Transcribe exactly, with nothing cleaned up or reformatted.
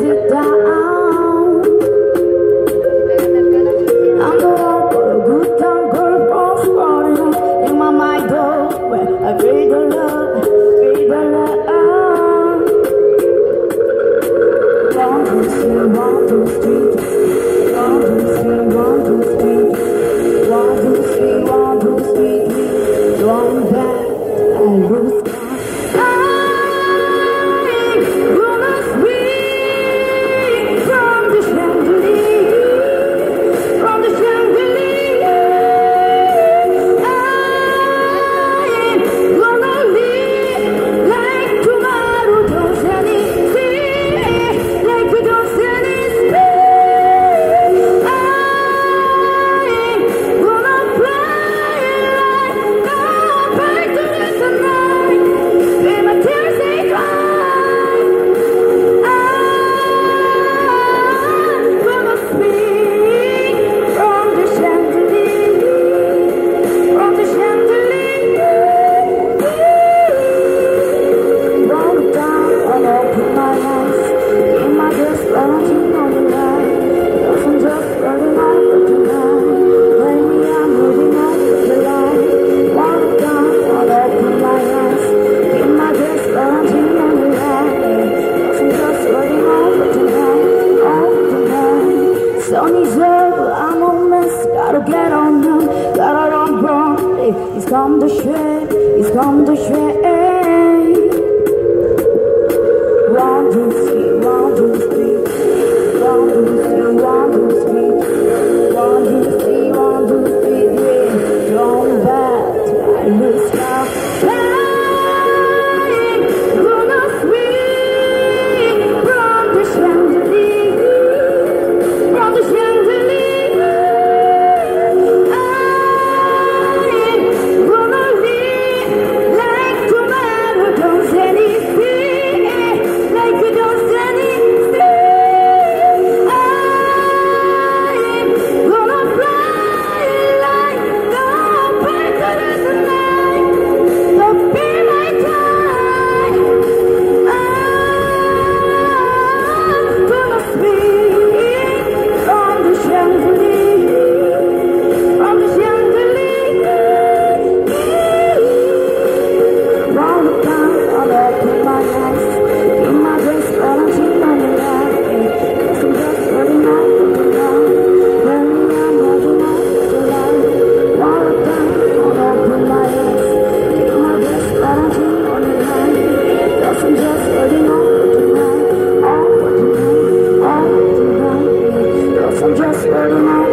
it down. I'm the one for a good time, girl, cross running in my mind, though, where I feel the love, feel the love. One, two, three, one, two, three, one, two, three, one, two, three, one, two, three, one, two, three, three, one back, I lose count. Sunny's over, I'm a mess, gotta get on him, gotta run, run, hey, he's come to shred, he's come to shred. One, two, three, one, two, three, one, two, three, one, two, three, one, two, three, one, two, three, three, drawn back till I lose count. Just